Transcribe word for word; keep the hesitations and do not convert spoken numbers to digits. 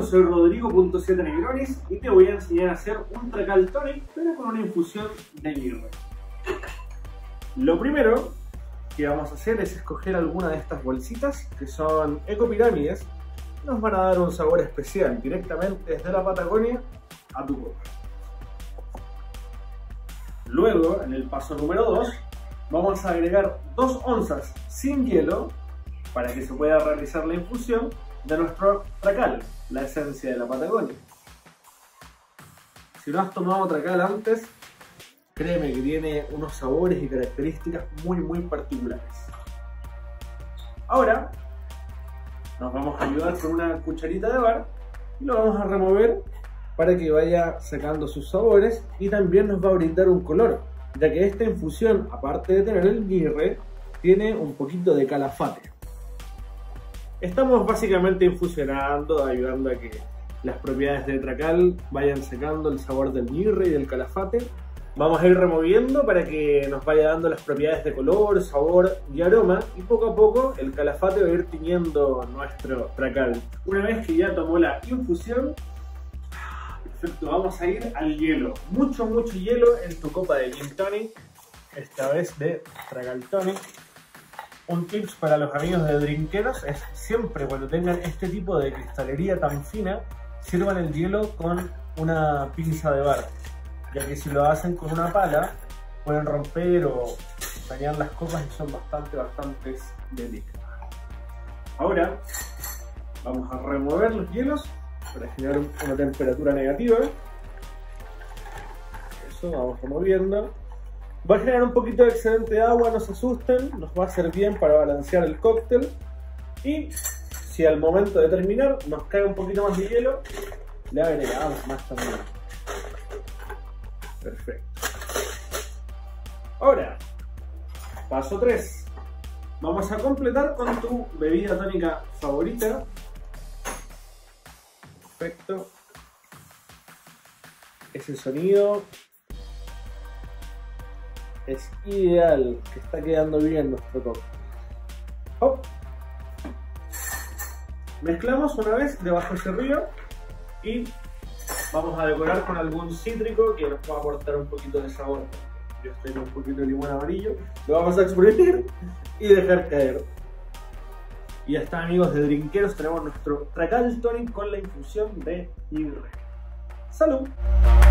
soy Rodrigo punto siete Negronis y te voy a enseñar a hacer un Tracal Tonic, pero con una infusión de mirra. Lo primero que vamos a hacer es escoger alguna de estas bolsitas que son ecopirámides. Nos van a dar un sabor especial directamente desde la Patagonia a tu copa. Luego, en el paso número dos, vamos a agregar dos onzas sin hielo para que se pueda realizar la infusión de nuestro Tracal, la esencia de la Patagonia. Si no has tomado Tracal antes, créeme que tiene unos sabores y características muy muy particulares. Ahora nos vamos a ayudar con una cucharita de bar y lo vamos a remover para que vaya sacando sus sabores, y también nos va a brindar un color, ya que esta infusión, aparte de tener el mirre, tiene un poquito de calafate. Estamos básicamente infusionando, ayudando a que las propiedades de Tracal vayan secando el sabor del mirre y del calafate. Vamos a ir removiendo para que nos vaya dando las propiedades de color, sabor y aroma, y poco a poco el calafate va a ir tiñendo nuestro Tracal. Una vez que ya tomó la infusión, perfecto, vamos a ir al hielo. Mucho, mucho hielo en tu copa de Gin Tonic, esta vez de Tracal Tonic. Un tips para los amigos de drinkeros es siempre cuando tengan este tipo de cristalería tan fina, sirvan el hielo con una pinza de bar, ya que si lo hacen con una pala pueden romper o dañar las copas y son bastante, bastante delicadas. Ahora vamos a remover los hielos para generar una temperatura negativa. Eso, vamos removiendo. Va a generar un poquito de excedente de agua, no se asusten, nos va a hacer bien para balancear el cóctel. Y si al momento de terminar nos cae un poquito más de hielo, le agregamos más también. Perfecto. Ahora, paso tres. Vamos a completar con tu bebida tónica favorita. Perfecto. Ese sonido es ideal, que está quedando bien nuestro cóctel. Hop. Mezclamos una vez debajo ese río y vamos a decorar con algún cítrico que nos va a aportar un poquito de sabor. Yo estoy con un poquito de limón amarillo. Lo vamos a exprimir y dejar caer. Y ya está, amigos de drinkeros, tenemos nuestro Tracal Tonic con la infusión de mirra. ¡Salud!